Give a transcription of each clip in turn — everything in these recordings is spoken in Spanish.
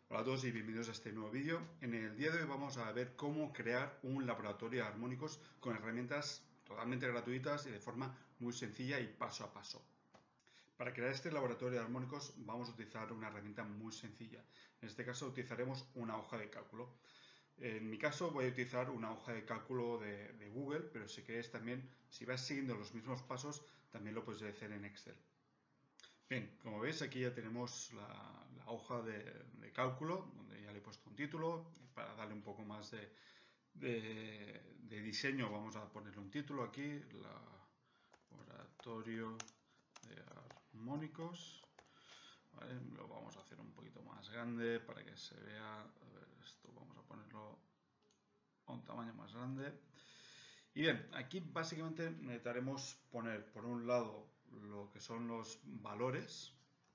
Hola a todos y bienvenidos a este nuevo vídeo. En el día de hoy vamos a ver cómo crear un laboratorio de armónicos con herramientas totalmente gratuitas y de forma muy sencilla y paso a paso. Para crear este laboratorio de armónicos vamos a utilizar una herramienta muy sencilla. En este caso utilizaremos una hoja de cálculo. En mi caso voy a utilizar una hoja de cálculo de Google, pero si queréis también, si vas siguiendo los mismos pasos, también lo puedes hacer en Excel. Bien, como veis aquí ya tenemos la hoja de cálculo, donde ya le he puesto un título. Para darle un poco más de diseño vamos a ponerle un título aquí, laboratorio de armónicos. ¿Vale? Lo vamos a hacer un poquito más grande para que se vea. A ver, esto vamos a ponerlo a un tamaño más grande. Y bien, aquí básicamente necesitaremos poner por un lado lo que son los valores.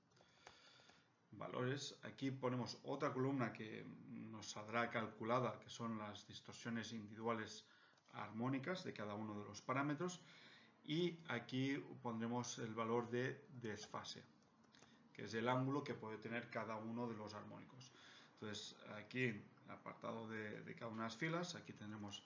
Aquí ponemos otra columna que nos saldrá calculada, que son las distorsiones individuales armónicas de cada uno de los parámetros. Y aquí pondremos el valor de desfase, que es el ángulo que puede tener cada uno de los armónicos. Entonces aquí en el apartado de cada una de las filas, aquí tenemos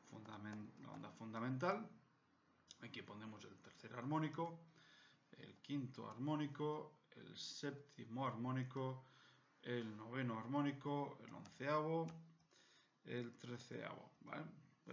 la onda fundamental, aquí pondremos el tercer armónico, el quinto armónico, el séptimo armónico, el noveno armónico, el onceavo, el treceavo, ¿vale?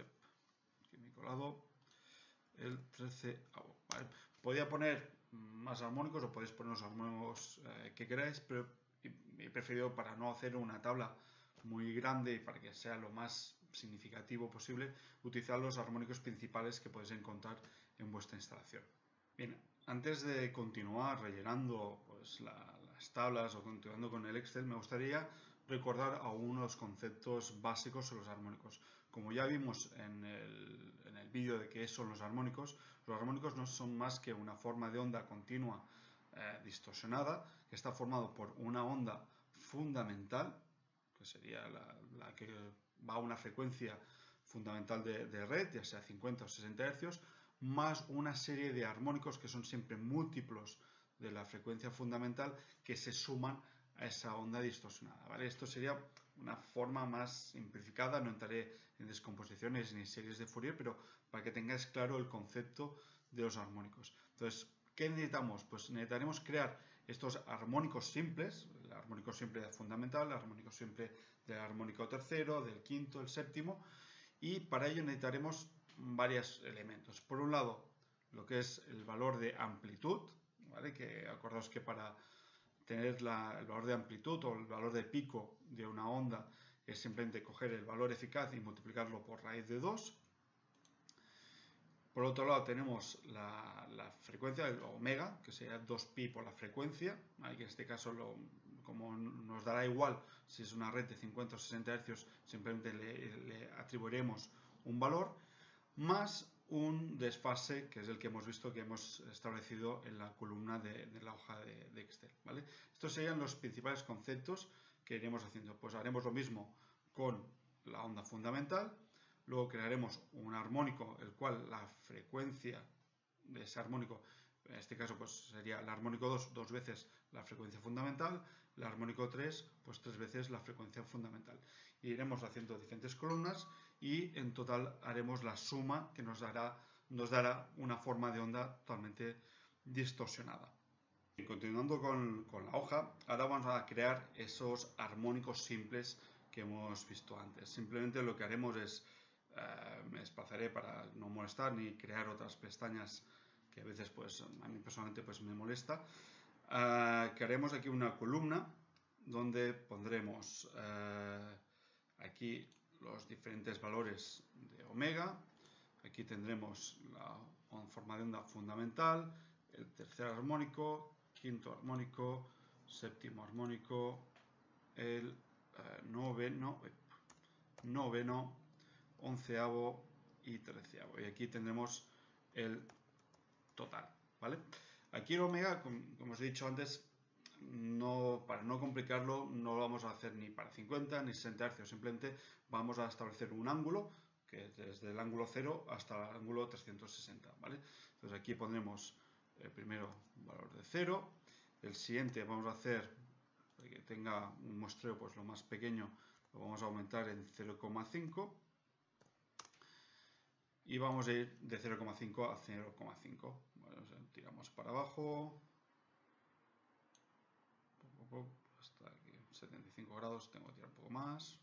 Aquí me he colado el treceavo, ¿vale? Podría poner más armónicos o podéis poner los armónicos que queráis, pero he preferido, para no hacer una tabla muy grande y para que sea lo más significativo posible, utilizar los armónicos principales que podéis encontrar en vuestra instalación. Bien, antes de continuar rellenando pues, las tablas o continuando con el Excel, me gustaría recordar algunos conceptos básicos sobre los armónicos. Como ya vimos en el vídeo de qué son los armónicos no son más que una forma de onda continua distorsionada, que está formado por una onda fundamental, que sería la que va a una frecuencia fundamental de red, ya sea 50 o 60 Hz, más una serie de armónicos que son siempre múltiplos de la frecuencia fundamental que se suman a esa onda distorsionada, ¿vale? Esto sería una forma más simplificada, no entraré en descomposiciones ni series de Fourier, pero para que tengáis claro el concepto de los armónicos. Entonces, ¿qué necesitamos? Pues necesitaremos crear estos armónicos simples, el armónico simple fundamental, el armónico simple del armónico tercero, del quinto, el séptimo, y para ello necesitaremos varios elementos. Por un lado, lo que es el valor de amplitud, ¿vale? Que acordaos que para tener el valor de amplitud o el valor de pico de una onda es simplemente coger el valor eficaz y multiplicarlo por raíz de 2. Por otro lado tenemos la frecuencia, el omega, que sería 2pi por la frecuencia, ¿vale? Que en este caso, como nos dará igual si es una red de 50 o 60 Hz, simplemente le atribuiremos un valor, más un desfase, que es el que hemos visto que hemos establecido en la columna de la hoja de Excel, ¿vale? Estos serían los principales conceptos que iremos haciendo. Pues haremos lo mismo con la onda fundamental. Luego crearemos un armónico, el cual la frecuencia de ese armónico, en este caso pues sería el armónico 2, dos veces la frecuencia fundamental, el armónico 3, pues 3 veces la frecuencia fundamental. Y iremos haciendo diferentes columnas y en total haremos la suma que nos dará una forma de onda totalmente distorsionada. Y continuando con la hoja, ahora vamos a crear esos armónicos simples que hemos visto antes. Simplemente lo que haremos es me desplazaré para no molestar ni crear otras pestañas que a veces pues a mí personalmente pues me molesta. Crearemos aquí una columna donde pondremos aquí los diferentes valores de omega. Aquí tendremos la forma de onda fundamental, el tercer armónico, quinto armónico, séptimo armónico, el noveno, onceavo y treceavo. Y aquí tendremos el total, ¿vale? Aquí el omega, como os he dicho antes, para no complicarlo, no lo vamos a hacer ni para 50 ni 60 Hz, simplemente vamos a establecer un ángulo, que es desde el ángulo 0 hasta el ángulo 360, ¿vale? Entonces aquí pondremos primero un valor de 0, el siguiente vamos a hacer que tenga un muestreo pues lo más pequeño, lo vamos a aumentar en 0,5 y vamos a ir de 0,5 a 0,5. Bueno, tiramos para abajo hasta aquí, 75 grados, tengo que tirar un poco más.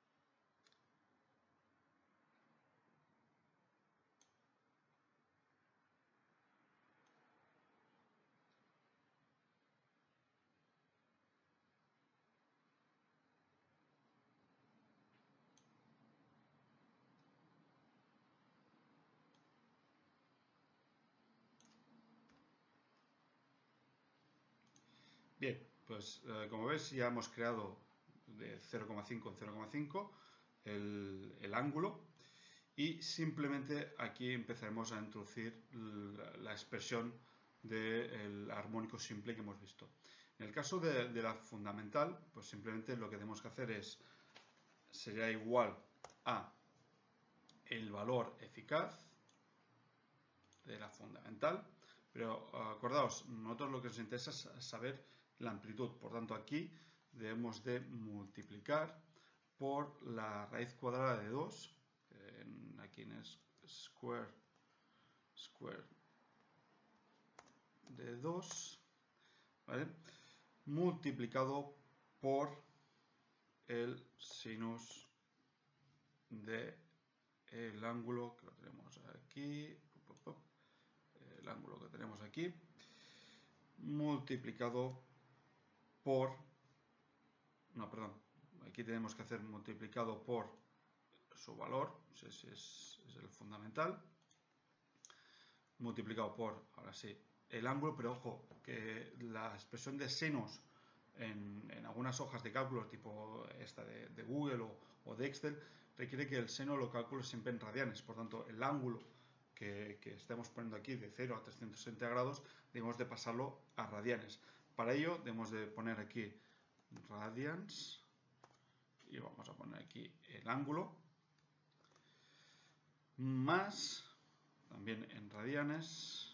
Bien, pues como ves ya hemos creado de 0,5 en 0,5 el ángulo y simplemente aquí empezaremos a introducir la expresión del armónico simple que hemos visto. En el caso de la fundamental, pues simplemente lo que tenemos que hacer sería igual a el valor eficaz de la fundamental, pero acordaos, nosotros lo que nos interesa es saber la amplitud, por tanto aquí debemos de multiplicar por la raíz cuadrada de 2, aquí en square de 2, ¿vale? Multiplicado por el sinus del ángulo que lo tenemos aquí, el ángulo que tenemos aquí, multiplicado por, no, perdón, aquí tenemos que hacer multiplicado por su valor, es el fundamental, multiplicado por, ahora sí, el ángulo, pero ojo, que la expresión de sinus en algunas hojas de cálculo, tipo esta de Google o de Excel, requiere que el seno lo calcule siempre en radianes, por tanto, el ángulo que estemos poniendo aquí de 0 a 360 grados, debemos de pasarlo a radianes. Para ello, debemos de poner aquí radians y vamos a poner aquí el ángulo más, también en radians,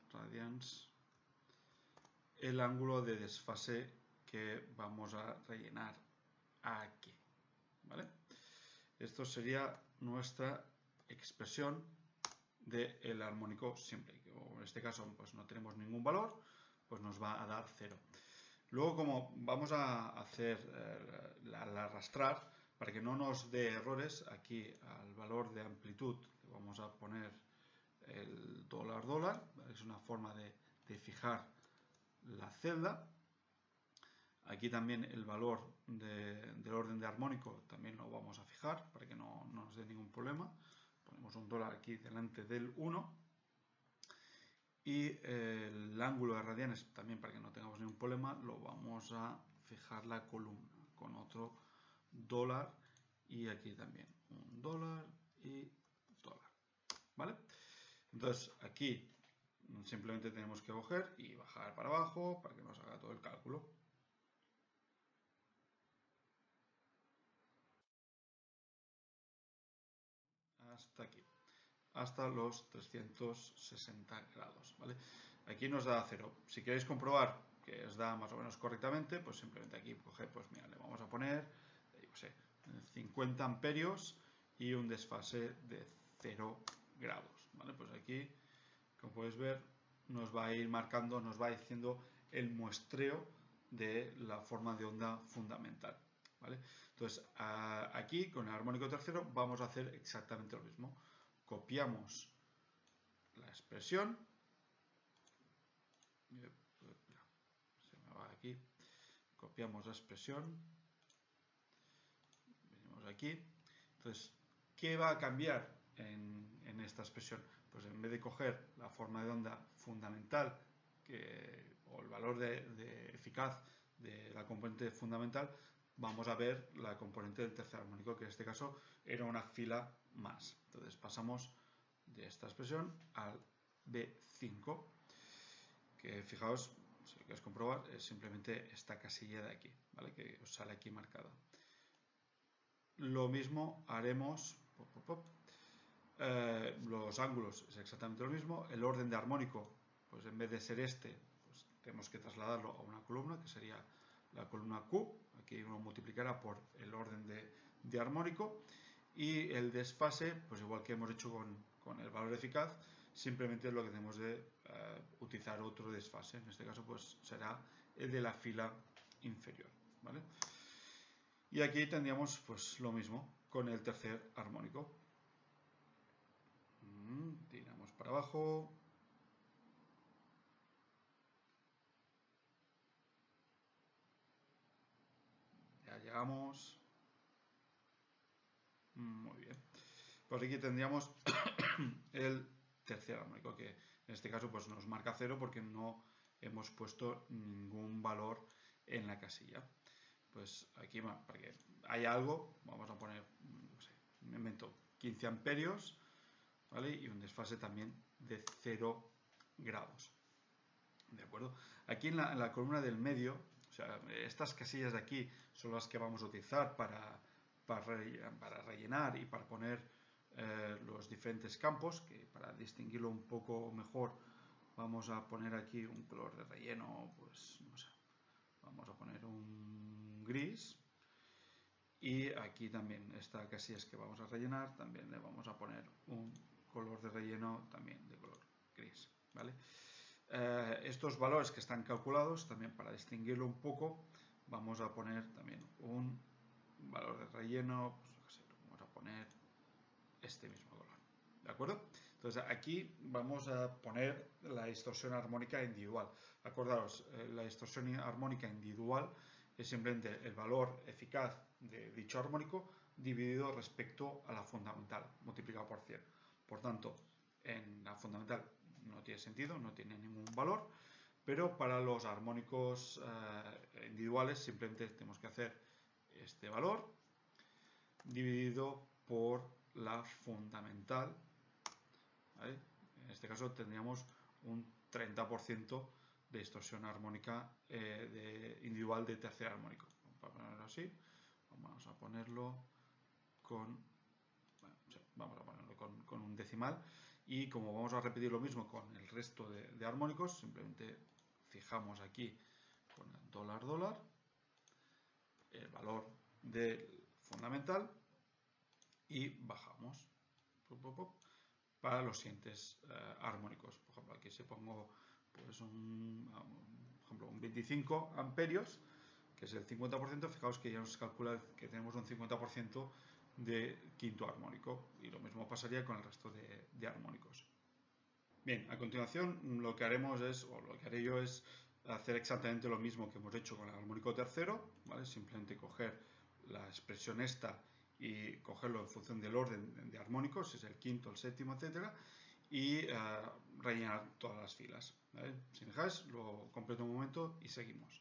el ángulo de desfase que vamos a rellenar aquí, ¿vale? Esto sería nuestra expresión del armónico simple. En este caso pues no tenemos ningún valor, pues nos va a dar 0. Luego, como vamos a hacer al arrastrar, para que no nos dé errores, aquí al valor de amplitud vamos a poner el dólar, es una forma de fijar la celda. Aquí también el valor del orden de armónico también lo vamos a fijar para que no nos dé ningún problema. Ponemos un dólar aquí delante del 1. Y el ángulo de radianes también, para que no tengamos ningún problema, lo vamos a fijar la columna con otro dólar y aquí también un dólar y dólar, ¿vale? Entonces aquí simplemente tenemos que coger y bajar para abajo para que nos haga todo el cálculo. Hasta aquí, hasta los 360 grados, ¿vale? Aquí nos da 0. Si queréis comprobar que os da más o menos correctamente, pues simplemente aquí coger, pues mira, le vamos a poner, yo sé, 50 amperios y un desfase de 0 grados, ¿vale? Pues aquí, como podéis ver, nos va a ir marcando, nos va diciendo el muestreo de la forma de onda fundamental, ¿vale? Entonces, aquí con el armónico tercero vamos a hacer exactamente lo mismo. Copiamos la expresión, se me va aquí, copiamos la expresión, venimos aquí. Entonces, ¿qué va a cambiar en esta expresión? Pues en vez de coger la forma de onda fundamental o el valor de eficaz de la componente fundamental, vamos a ver la componente del tercer armónico, que en este caso era una fila más. Entonces pasamos de esta expresión al B5, que fijaos, si lo queréis comprobar, es simplemente esta casilla de aquí, ¿vale? Que os sale aquí marcada. Lo mismo haremos, los ángulos es exactamente lo mismo, el orden de armónico, pues en vez de ser este, pues tenemos que trasladarlo a una columna, que sería la columna Q, aquí uno multiplicará por el orden de armónico, y el desfase, pues igual que hemos hecho con el valor eficaz, simplemente lo que tenemos de utilizar otro desfase. En este caso pues será el de la fila inferior, ¿vale? Y aquí tendríamos pues lo mismo con el tercer armónico. Tiramos para abajo. Ya llegamos. Muy bien. Pues aquí tendríamos el tercer armónico, que en este caso pues nos marca 0 porque no hemos puesto ningún valor en la casilla. Pues aquí, para que haya algo, vamos a poner, no sé, me invento 15 amperios, ¿vale? Y un desfase también de 0 grados. ¿De acuerdo? Aquí en la columna del medio, o sea, estas casillas de aquí son las que vamos a utilizar para rellenar y para poner los diferentes campos, que para distinguirlo un poco mejor vamos a poner aquí un color de relleno, pues no sé, vamos a poner un gris. Y aquí también esta casilla que vamos a rellenar, también le vamos a poner un color de relleno también de color gris, ¿vale? Estos valores que están calculados, también para distinguirlo un poco, vamos a poner también un valor de relleno, pues vamos a poner este mismo color, ¿de acuerdo? Entonces aquí vamos a poner la distorsión armónica individual. Acordaos, la distorsión armónica individual es simplemente el valor eficaz de dicho armónico dividido respecto a la fundamental, multiplicado por 100. Por tanto, en la fundamental no tiene sentido, no tiene ningún valor, pero para los armónicos individuales simplemente tenemos que hacer este valor dividido por la fundamental, ¿vale? En este caso tendríamos un 30% de distorsión armónica individual de tercer armónico. Vamos a ponerlo así, vamos a ponerlo con, bueno, sí, vamos a ponerlo con un decimal, y como vamos a repetir lo mismo con el resto de armónicos, simplemente fijamos aquí con el dólar el valor del fundamental y bajamos para los siguientes armónicos. Por ejemplo, aquí si pongo pues por ejemplo, un 25 amperios, que es el 50%, fijaos que ya nos calcula que tenemos un 50% de quinto armónico, y lo mismo pasaría con el resto de armónicos. Bien, a continuación lo que haremos es, o lo que haré yo es hacer exactamente lo mismo que hemos hecho con el armónico tercero, ¿vale? Simplemente coger la expresión esta y cogerlo en función del orden de armónicos, si es el quinto, el séptimo, etcétera, y rellenar todas las filas, ¿vale? Si me dejáis, lo completo un momento y seguimos.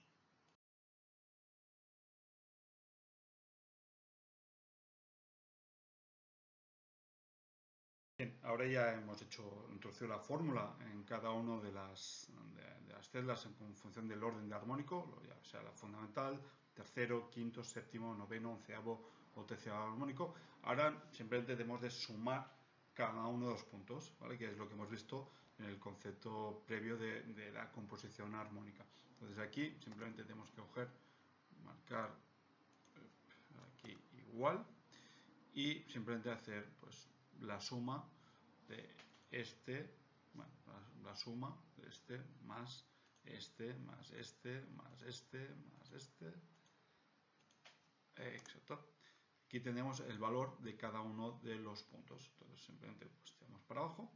Bien, ahora ya hemos introducido la fórmula en cada una de las celdas en función del orden de armónico, ya sea la fundamental, tercero, quinto, séptimo, noveno, onceavo o tercero armónico. Ahora simplemente debemos de sumar cada uno de los puntos, ¿vale? Que es lo que hemos visto en el concepto previo de la composición armónica. Entonces aquí simplemente tenemos que marcar aquí igual, y simplemente hacer pues la suma de este, bueno, la suma de este más este más este más este más este, exacto. Aquí tenemos el valor de cada uno de los puntos, entonces simplemente pues tiramos para abajo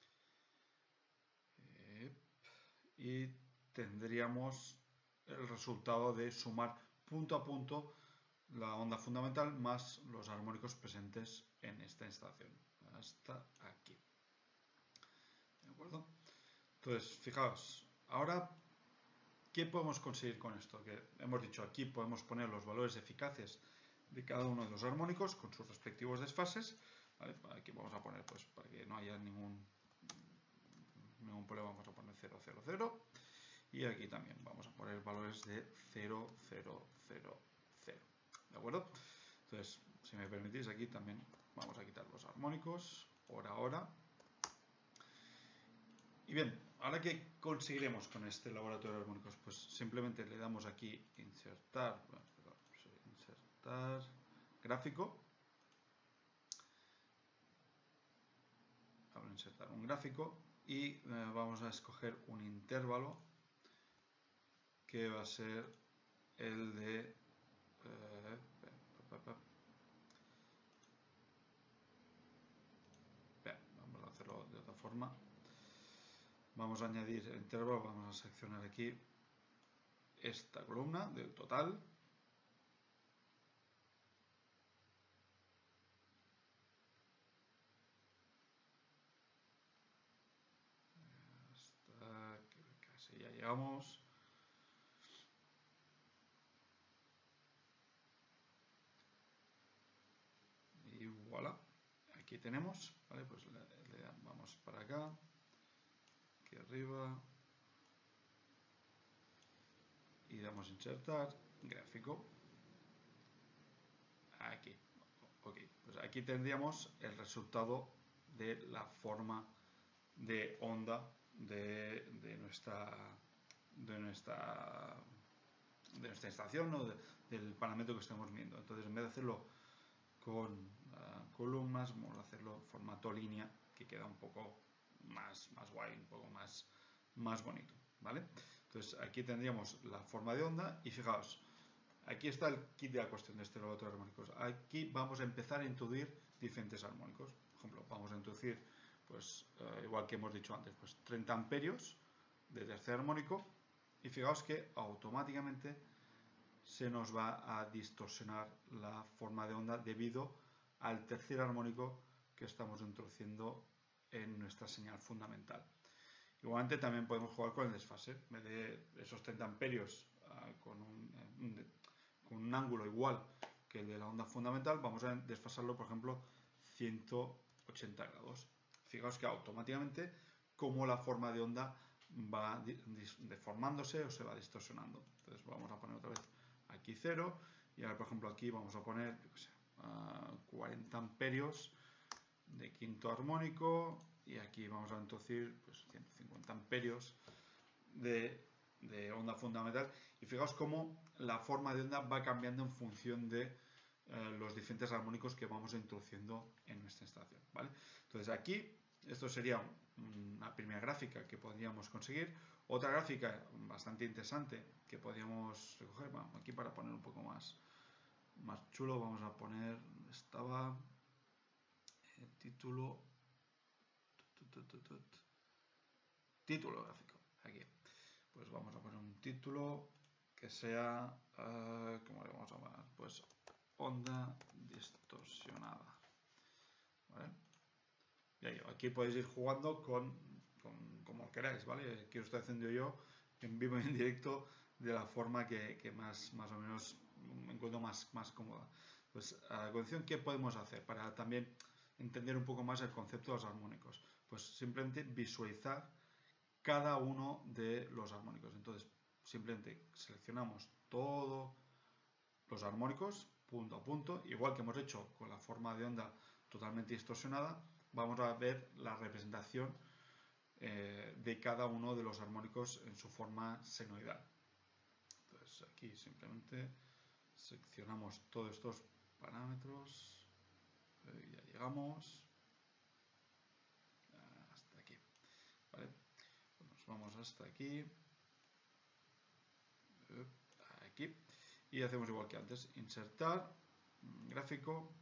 y tendríamos el resultado de sumar punto a punto la onda fundamental más los armónicos presentes en esta instalación hasta aquí. ¿De acuerdo? Entonces, fijaos, ahora, ¿qué podemos conseguir con esto? Que hemos dicho, aquí podemos poner los valores eficaces de cada uno de los armónicos con sus respectivos desfases, ¿vale? Aquí vamos a poner, pues, para que no haya ningún problema, vamos a poner 0, 0, 0. Y aquí también vamos a poner valores de 0, 0, 0, 0. ¿De acuerdo? Entonces, si me permitís, aquí también vamos a quitar los armónicos por ahora. Y bien, Ahora, ¿qué conseguiremos con este laboratorio de armónicos? Pues simplemente le damos aquí insertar, insertar gráfico. Vamos a insertar un gráfico y vamos a escoger un intervalo que va a ser el de vamos a hacerlo de otra forma. Vamos a añadir el intervalo, vamos a seleccionar aquí esta columna del total. Hasta que casi ya llegamos. Y voilà, aquí tenemos, ¿vale? Pues vamos para acá, aquí arriba, y damos insertar, gráfico, aquí, ok, pues aquí tendríamos el resultado de la forma de onda de nuestra estación, ¿no? Del parámetro que estamos viendo. Entonces, en vez de hacerlo con columnas, vamos a hacerlo en formato línea, que queda un poco más guay, un poco más bonito, ¿vale? Entonces, aquí tendríamos la forma de onda y fijaos, aquí está el kit de la cuestión de este laboratorio de armónicos. Aquí vamos a empezar a introducir diferentes armónicos. Por ejemplo, vamos a introducir, pues, igual que hemos dicho antes, pues 30 amperios de tercer armónico, y fijaos que automáticamente se nos va a distorsionar la forma de onda debido al tercer armónico que estamos introduciendo en nuestra señal fundamental. Igualmente también podemos jugar con el desfase. En vez de esos 30 amperios con un ángulo igual que el de la onda fundamental, vamos a desfasarlo, por ejemplo, 180 grados. Fijaos que automáticamente, como la forma de onda va deformándose o se va distorsionando. Entonces vamos a poner otra vez aquí 0, y ahora, por ejemplo, aquí vamos a poner 40 amperios de quinto armónico, y aquí vamos a introducir pues, 150 amperios de onda fundamental, y fijaos cómo la forma de onda va cambiando en función de los diferentes armónicos que vamos introduciendo en nuestra instalación, ¿vale? Entonces aquí esto sería una primera gráfica que podríamos conseguir. Otra gráfica bastante interesante que podríamos recoger, bueno, aquí para poner un poco más chulo, vamos a poner, estaba el título gráfico, aquí. Pues vamos a poner un título que sea, ¿cómo le vamos a llamar? Pues onda distorsionada, ¿vale? Y aquí podéis ir jugando como queráis, ¿vale? Aquí lo estoy haciendo yo en vivo y en directo de la forma que más o menos me encuentro más cómoda. Pues a continuación, ¿qué podemos hacer para también entender un poco más el concepto de los armónicos? Pues simplemente visualizar cada uno de los armónicos. Entonces, simplemente seleccionamos todos los armónicos punto a punto, igual que hemos hecho con la forma de onda totalmente distorsionada. Vamos a ver la representación de cada uno de los armónicos en su forma senoidal. Entonces aquí simplemente seleccionamos todos estos parámetros, ya llegamos hasta aquí, ¿vale? Nos vamos hasta aquí, y hacemos igual que antes, insertar gráfico,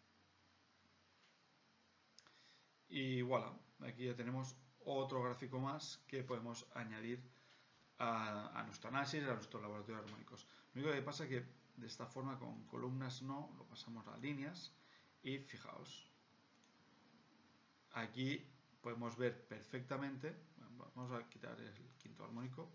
y voilà, aquí ya tenemos otro gráfico más que podemos añadir a nuestro análisis, a nuestro laboratorio de armónicos. Lo único que pasa es que de esta forma con columnas no, lo pasamos a líneas, y fijaos, aquí podemos ver perfectamente, vamos a quitar el quinto armónico,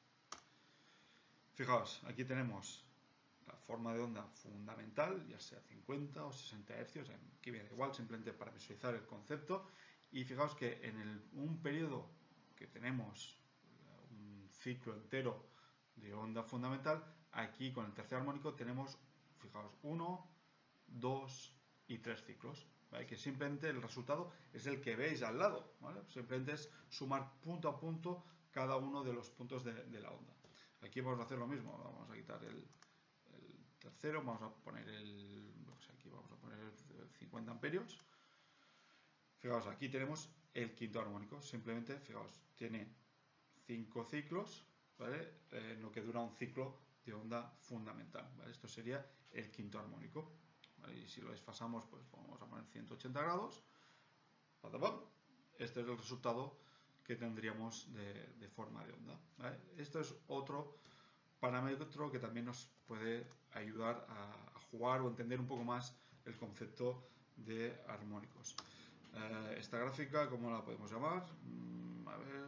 fijaos, aquí tenemos la forma de onda fundamental, ya sea 50 o 60 Hz, aquí viene igual, simplemente para visualizar el concepto. Y fijaos que en un periodo que tenemos un ciclo entero de onda fundamental, aquí con el tercer armónico tenemos, fijaos, 1, 2 y 3 ciclos. ¿vale? Que simplemente el resultado es el que veis al lado, ¿vale? Simplemente es sumar punto a punto cada uno de los puntos de la onda. Aquí vamos a hacer lo mismo, vamos a quitar el tercero, vamos a poner aquí vamos a poner 50 amperios. Fijaos, aquí tenemos el quinto armónico, simplemente, fijaos, tiene 5 ciclos, ¿vale? Lo que dura un ciclo de onda fundamental, ¿vale? Esto sería el quinto armónico, ¿vale? Y si lo desfasamos, pues vamos a poner 180 grados, este es el resultado que tendríamos de forma de onda, ¿vale? Esto es otro parámetro que también nos puede ayudar a jugar o entender un poco más el concepto de armónicos. Esta gráfica, ¿cómo la podemos llamar? A ver,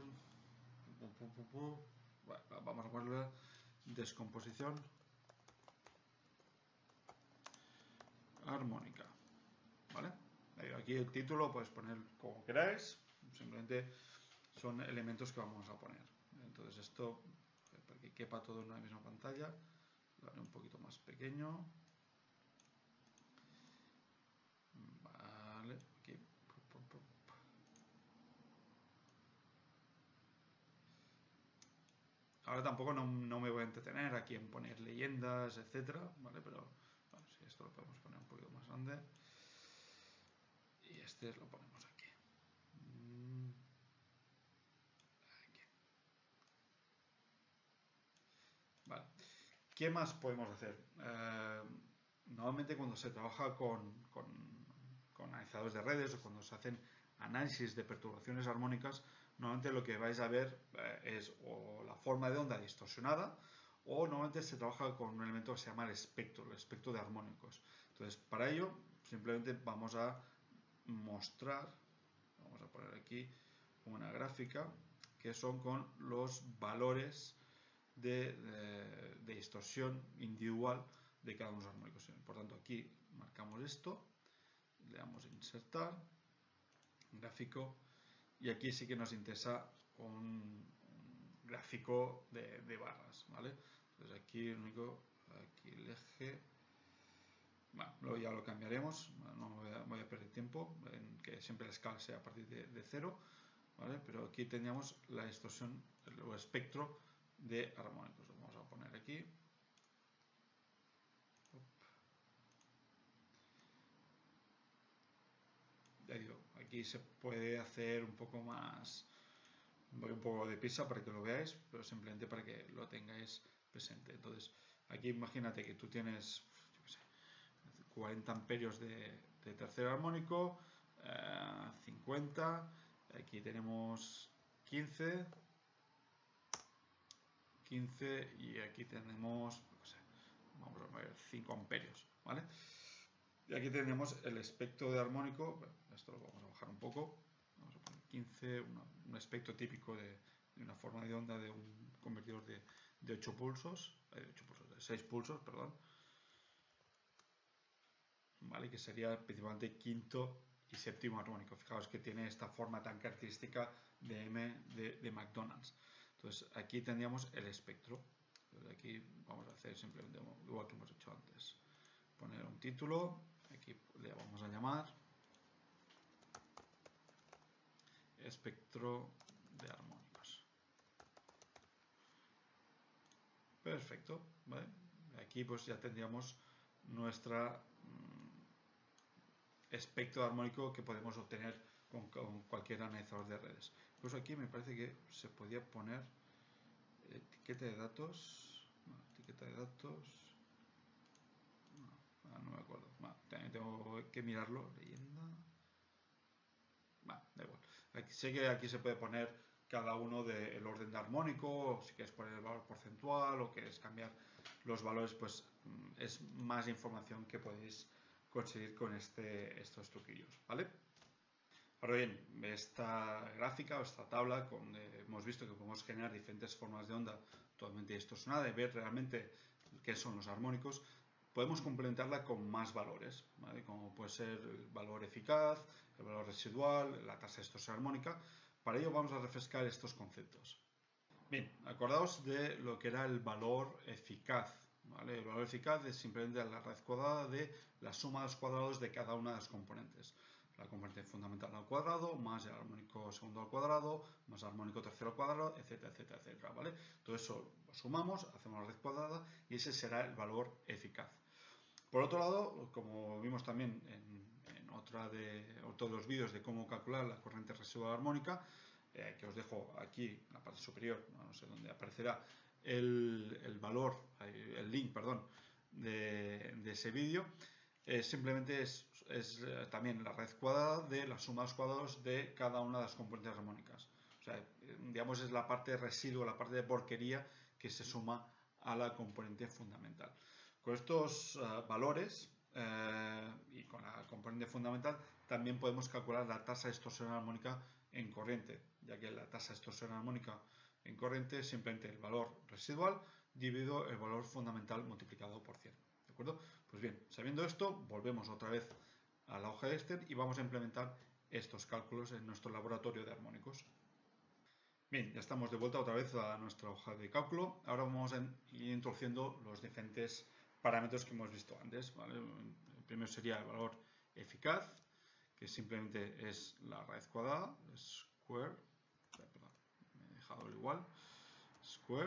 vamos a ponerle descomposición armónica, ¿vale? Aquí el título puedes poner como queráis, simplemente son elementos que vamos a poner. Entonces esto, para que quepa todo en una misma pantalla, lo haré un poquito más pequeño. Vale, aquí. Ahora tampoco no me voy a entretener aquí en poner leyendas, etcétera, ¿vale? Pero bueno, si esto lo podemos poner un poquito más grande. Y este lo ponemos aquí. Vale. ¿Qué más podemos hacer? Normalmente cuando se trabaja con analizadores de redes o cuando se hacen análisis de perturbaciones armónicas, normalmente lo que vais a ver es o la forma de onda distorsionada o normalmente se trabaja con un elemento que se llama el espectro de armónicos. Entonces, para ello, simplemente vamos a mostrar, vamos a poner aquí una gráfica que son con los valores de distorsión individual de cada uno de los armónicos. Por tanto, aquí marcamos esto, le damos a insertar, gráfico, y aquí sí que nos interesa un gráfico de barras, ¿vale? Entonces aquí aquí el eje, bueno, luego ya lo cambiaremos, no voy a perder tiempo en que siempre la escala sea a partir de 0, ¿vale? Pero aquí teníamos la distorsión, el espectro de armónicos. Lo vamos a poner aquí. Ya digo, aquí se puede hacer un poco más, voy un poco de prisa para que lo veáis, pero simplemente para que lo tengáis presente. Entonces, aquí imagínate que tú tienes, yo qué sé, 40 amperios de tercer armónico, 50, aquí tenemos 15 y aquí tenemos, no sé, vamos a ver, 5 amperios, ¿vale? Y aquí tenemos el espectro de armónico, bueno, esto lo vamos a bajar un poco, vamos a poner 15, un espectro típico de una forma de onda de un convertidor de 8 pulsos, de 6 pulsos, perdón, ¿vale? Que sería principalmente quinto y séptimo armónico. Fijaos que tiene esta forma tan característica de M de McDonald's. Entonces aquí tendríamos el espectro. Entonces, aquí vamos a hacer simplemente igual que hemos hecho antes. Poner un título, aquí le vamos a llamar espectro de armónicos. Perfecto, ¿vale? Aquí pues ya tendríamos nuestra espectro armónico que podemos obtener con cualquier analizador de redes. Incluso aquí me parece que se podía poner etiqueta de datos. No, etiqueta de datos. No me acuerdo. También tengo que mirarlo. Leyenda. Da igual. Sé que aquí se puede poner cada uno del orden de armónico, si quieres poner el valor porcentual o quieres cambiar los valores, pues es más información que podéis conseguir con estos truquillos, ¿vale? Ahora bien, esta gráfica o esta tabla, hemos visto que podemos generar diferentes formas de onda totalmente distorsionada y ver realmente qué son los armónicos. Podemos complementarla con más valores, ¿vale? Como puede ser el valor eficaz, el valor residual, la tasa de distorsión armónica. Para ello vamos a refrescar estos conceptos. Bien, acordaos de lo que era el valor eficaz, ¿vale? El valor eficaz es simplemente la raíz cuadrada de la suma de los cuadrados de cada una de las componentes. La componente fundamental al cuadrado, más el armónico segundo al cuadrado, más el armónico tercero al cuadrado, etcétera, etcétera, etcétera, ¿vale? Todo eso lo sumamos, hacemos la raíz cuadrada y ese será el valor eficaz. Por otro lado, como vimos también en otro de los vídeos de cómo calcular la corriente residual armónica, que os dejo aquí en la parte superior, no sé dónde aparecerá el valor, el link, perdón, de ese vídeo, simplemente es también la raíz cuadrada de la suma de los cuadrados de cada una de las componentes armónicas. O sea, digamos, es la parte residuo, la parte de porquería que se suma a la componente fundamental. Con estos valores y con la componente fundamental también podemos calcular la tasa de distorsión armónica en corriente, ya que la tasa de distorsión armónica en corriente es simplemente el valor residual dividido el valor fundamental multiplicado por 100. ¿De acuerdo? Pues bien, sabiendo esto, volvemos otra vez a la hoja de Excel y vamos a implementar estos cálculos en nuestro laboratorio de armónicos. Bien, ya estamos de vuelta otra vez a nuestra hoja de cálculo. Ahora vamos a ir introduciendo los diferentes parámetros que hemos visto antes, ¿vale? El primero sería el valor eficaz, que simplemente es la raíz cuadrada, square, perdón, me he dejado el igual, square,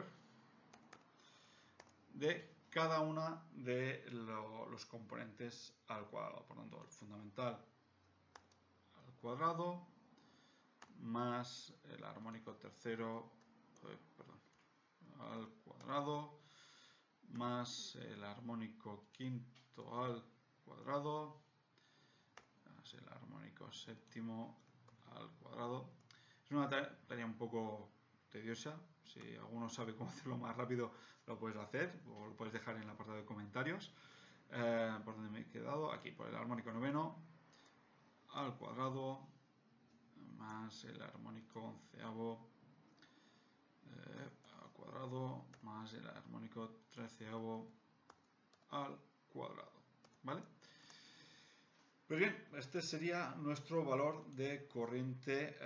de cada una de los componentes al cuadrado. Por tanto, el fundamental al cuadrado más el armónico tercero, perdón, al cuadrado más el armónico quinto al cuadrado más el armónico séptimo al cuadrado. Es una tarea un poco tediosa. Si alguno sabe cómo hacerlo más rápido, lo puedes hacer o lo puedes dejar en el apartado de comentarios. ¿Por donde me he quedado? Aquí, por el armónico noveno al cuadrado más el armónico onceavo al cuadrado más el armónico treceavo al cuadrado, ¿vale? Pues bien, este sería nuestro valor de corriente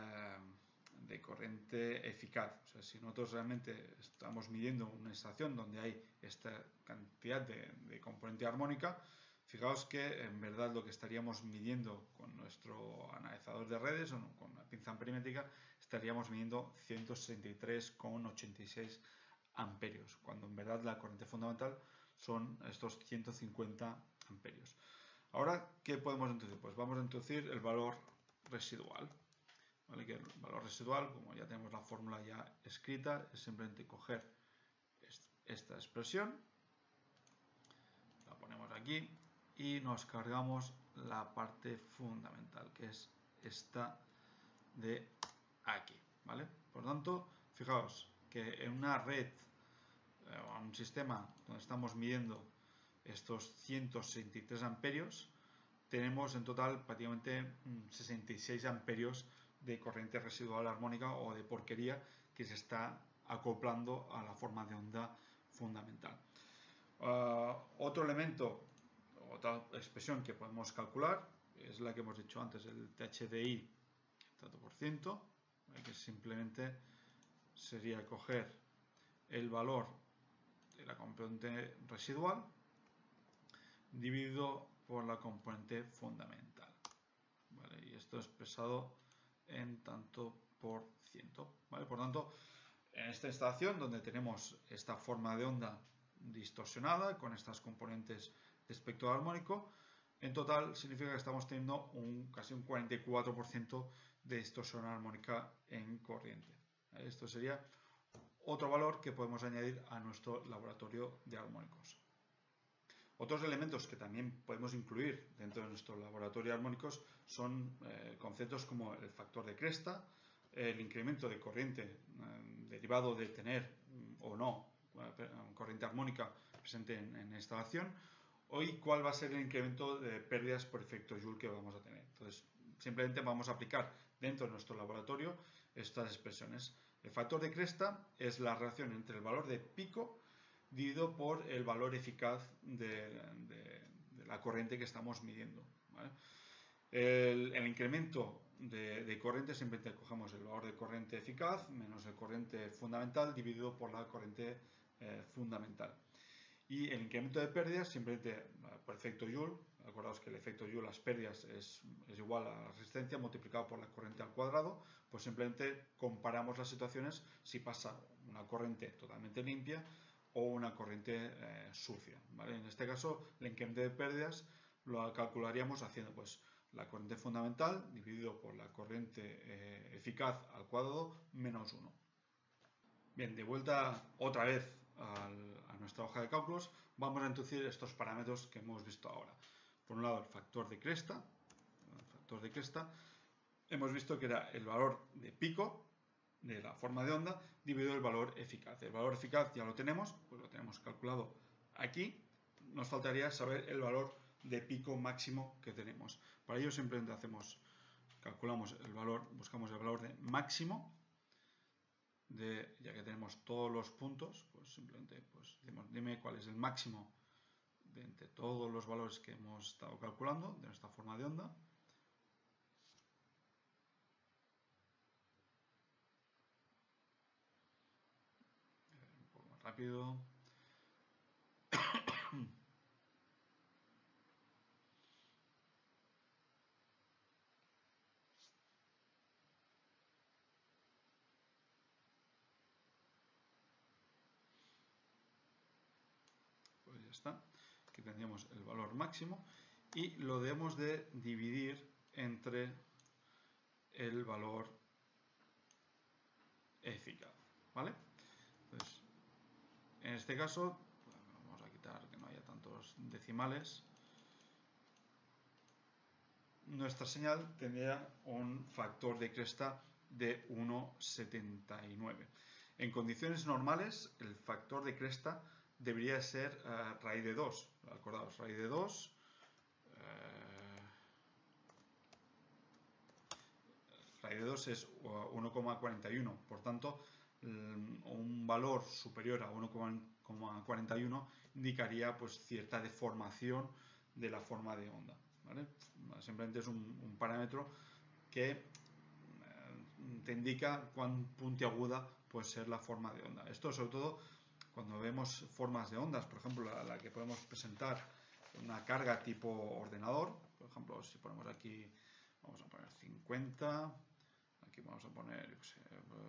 eficaz. O sea, si nosotros realmente estamos midiendo una estación donde hay esta cantidad de componente armónica, fijaos que en verdad lo que estaríamos midiendo con nuestro analizador de redes o con la pinza ampermétrica, estaríamos midiendo 163,86 amperios, cuando en verdad la corriente fundamental son estos 150 amperios. Ahora, ¿qué podemos introducir? Pues vamos a introducir el valor residual. ¿Vale? Que el valor residual, como ya tenemos la fórmula ya escrita, es simplemente coger esta expresión, la ponemos aquí y nos cargamos la parte fundamental, que es esta de aquí, ¿vale? Por tanto, fijaos que en una red o un sistema donde estamos midiendo estos 163 amperios, tenemos en total prácticamente 66 amperios de corriente residual armónica o de porquería que se está acoplando a la forma de onda fundamental. Otro elemento, otra expresión que podemos calcular es la que hemos dicho antes, el THDI, tanto por ciento, que simplemente sería coger el valor de la componente residual dividido por la componente fundamental, ¿vale? Y esto expresado en tanto por ciento, ¿vale? Por tanto, en esta instalación donde tenemos esta forma de onda distorsionada con estas componentes de espectro armónico, en total significa que estamos teniendo casi un 44% de distorsión armónica en corriente, ¿vale? Esto sería otro valor que podemos añadir a nuestro laboratorio de armónicos. Otros elementos que también podemos incluir dentro de nuestro laboratorio de armónicos son conceptos como el factor de cresta, el incremento de corriente derivado de tener o no corriente armónica presente en la instalación, y cuál va a ser el incremento de pérdidas por efecto Joule que vamos a tener. Entonces, simplemente vamos a aplicar dentro de nuestro laboratorio estas expresiones. El factor de cresta es la relación entre el valor de pico dividido por el valor eficaz de la corriente que estamos midiendo, ¿vale? El incremento de corriente, simplemente cogemos el valor de corriente eficaz menos el corriente fundamental dividido por la corriente fundamental. Y el incremento de pérdidas simplemente por efecto Joule. Acordaos que el efecto Joule, las pérdidas es igual a la resistencia multiplicado por la corriente al cuadrado. Pues simplemente comparamos las situaciones si pasa una corriente totalmente limpia o una corriente sucia, ¿vale? En este caso, el incremento de pérdidas lo calcularíamos haciendo pues la corriente fundamental dividido por la corriente eficaz al cuadrado menos 1. Bien, de vuelta otra vez a nuestra hoja de cálculos, vamos a introducir estos parámetros que hemos visto ahora. Por un lado, el factor de cresta. Hemos visto que era el valor de pico de la forma de onda dividido el valor eficaz. El valor eficaz ya lo tenemos, pues lo tenemos calculado aquí. Nos faltaría saber el valor de pico máximo que tenemos. Para ello simplemente calculamos el valor, buscamos el valor de máximo, ya que tenemos todos los puntos, pues simplemente pues decimos, dime cuál es el máximo de entre todos los valores que hemos estado calculando de nuestra forma de onda. Un poco más rápido. Pues ya está. Aquí tendríamos el valor máximo y lo debemos de dividir entre el valor eficaz, ¿vale? Entonces, en este caso, vamos a quitar que no haya tantos decimales. Nuestra señal tendría un factor de cresta de 1,79. En condiciones normales, el factor de cresta debería ser raíz de 2. Acordaos, raíz de 2. Raíz de 2 es 1,41. Por tanto, un valor superior a 1,41 indicaría pues cierta deformación de la forma de onda, ¿vale? Simplemente es un parámetro que te indica cuán puntiaguda puede ser la forma de onda. Esto sobre todo cuando vemos formas de ondas, por ejemplo la que podemos presentar una carga tipo ordenador. Por ejemplo, si ponemos aquí, vamos a poner 50, aquí vamos a poner, yo qué sé,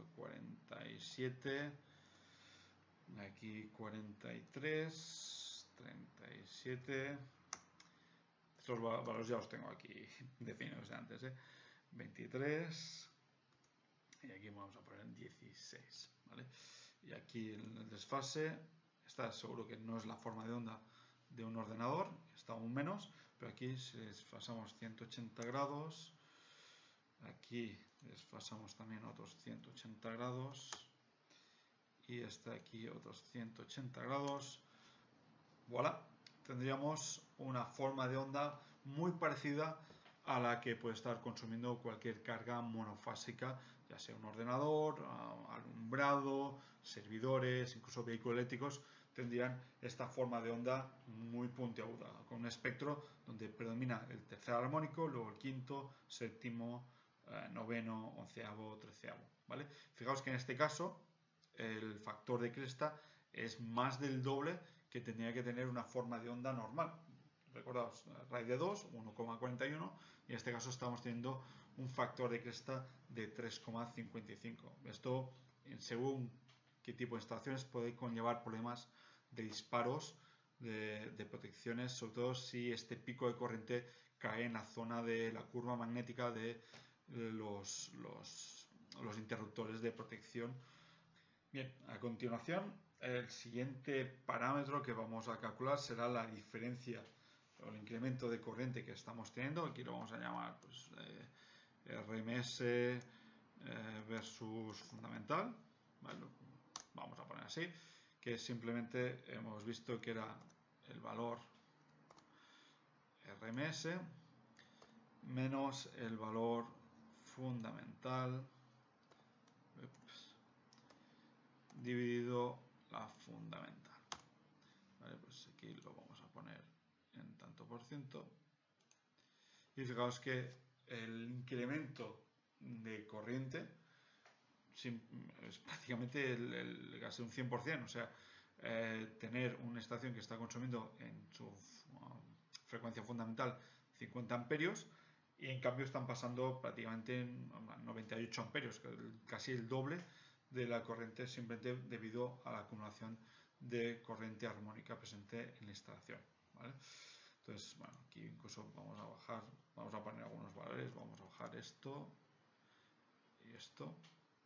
47, aquí 43, 37. Estos valores ya los tengo aquí definidos de antes, 23, y aquí vamos a poner 16, ¿vale? Y aquí el desfase, está seguro que no es la forma de onda de un ordenador, está aún menos, pero aquí si desfasamos 180 grados, aquí desfasamos también otros 180 grados, y está aquí otros 180 grados, voilà, tendríamos una forma de onda muy parecida a la que puede estar consumiendo cualquier carga monofásica, ya sea un ordenador, alumbrado, servidores, incluso vehículos eléctricos, tendrían esta forma de onda muy puntiaguda, con un espectro donde predomina el tercer armónico, luego el quinto, séptimo, noveno, onceavo, treceavo, ¿vale? Fijaos que en este caso el factor de cresta es más del doble que tendría que tener una forma de onda normal. Recordaos, raíz de 2, 1,41, y en este caso estamos teniendo un factor de cresta de 3,55. Esto, según qué tipo de instalaciones, puede conllevar problemas de disparos de protecciones, sobre todo si este pico de corriente cae en la zona de la curva magnética de los interruptores de protección. Bien, a continuación, el siguiente parámetro que vamos a calcular será la diferencia o el incremento de corriente que estamos teniendo. Aquí lo vamos a llamar pues, RMS versus fundamental. ¿Vale? Vamos a poner así, que simplemente hemos visto que era el valor RMS menos el valor fundamental dividido la fundamental. Vale, pues aquí lo vamos a poner en tanto por ciento. Y fijaos que el incremento de corriente es prácticamente casi un 100%. O sea, tener una estación que está consumiendo en su frecuencia fundamental 50 amperios y en cambio están pasando prácticamente 98 amperios, casi el doble de la corriente, simplemente debido a la acumulación de corriente armónica presente en la instalación, ¿vale? Entonces, bueno, aquí incluso vamos a bajar, vamos a poner algunos valores, vamos a bajar esto y esto.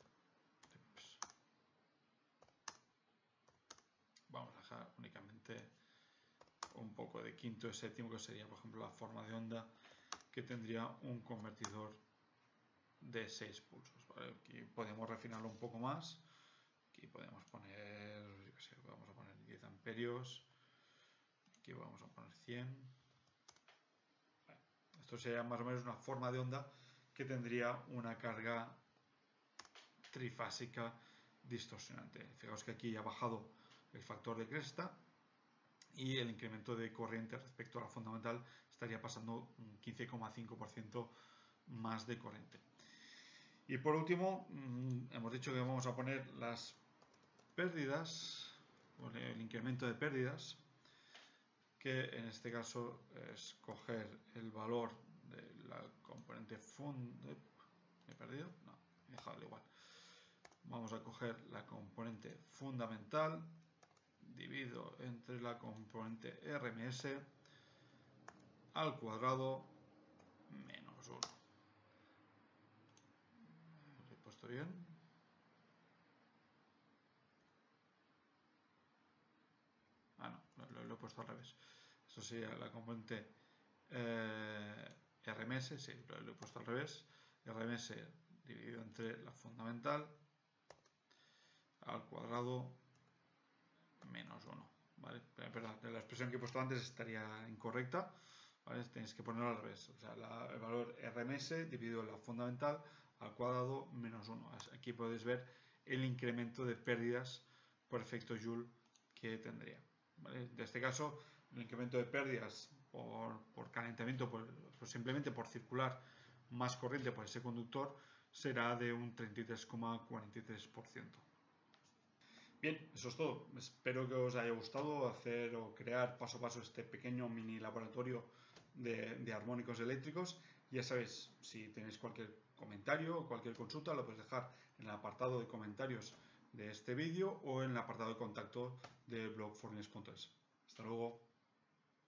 Vamos a dejar únicamente un poco de quinto y séptimo, que sería, por ejemplo, la forma de onda que tendría un convertidor de 6 pulsos, ¿vale? Aquí podemos refinarlo un poco más. Aquí podemos poner, yo qué sé, vamos a poner 10 amperios. Aquí vamos a poner 100. Vale. Esto sería más o menos una forma de onda que tendría una carga trifásica distorsionante. Fijaos que aquí ha bajado el factor de cresta y el incremento de corriente respecto a la fundamental estaría pasando un 15,5% más de corriente. Y por último, hemos dicho que vamos a poner las pérdidas, el incremento de pérdidas, que en este caso es coger el valor de la componente ¿Me he perdido? No, he dejado igual. Vamos a coger la componente fundamental, divido entre la componente RMS al cuadrado menos 1. ¿Lo he puesto bien? Ah, no, lo he puesto al revés. Esto sería la componente RMS, sí, lo he puesto al revés. RMS dividido entre la fundamental al cuadrado menos 1. ¿Vale? Perdón, la expresión que he puesto antes estaría incorrecta. ¿Vale? Tenéis que ponerlo al revés. O sea, el valor RMS dividido en la fundamental al cuadrado menos 1. Aquí podéis ver el incremento de pérdidas por efecto Joule que tendría. ¿Vale? En este caso, el incremento de pérdidas por calentamiento, simplemente por circular más corriente por ese conductor, será de un 33,43%. Bien, eso es todo. Espero que os haya gustado hacer o crear paso a paso este pequeño mini laboratorio de armónicos eléctricos. Ya sabéis, si tenéis cualquier comentario o cualquier consulta, lo podéis dejar en el apartado de comentarios de este vídeo o en el apartado de contacto del blog Fornes.es. Hasta luego.